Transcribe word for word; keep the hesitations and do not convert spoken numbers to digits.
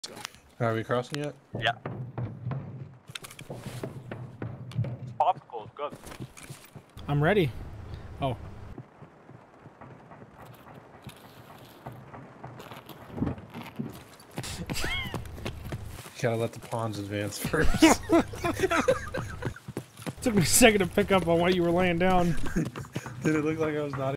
Are we crossing yet? Yeah. Popsicle is good. I'm ready. Oh. Gotta let the pawns advance first. Took me a second to pick up on what you were laying down. Did it look like I was not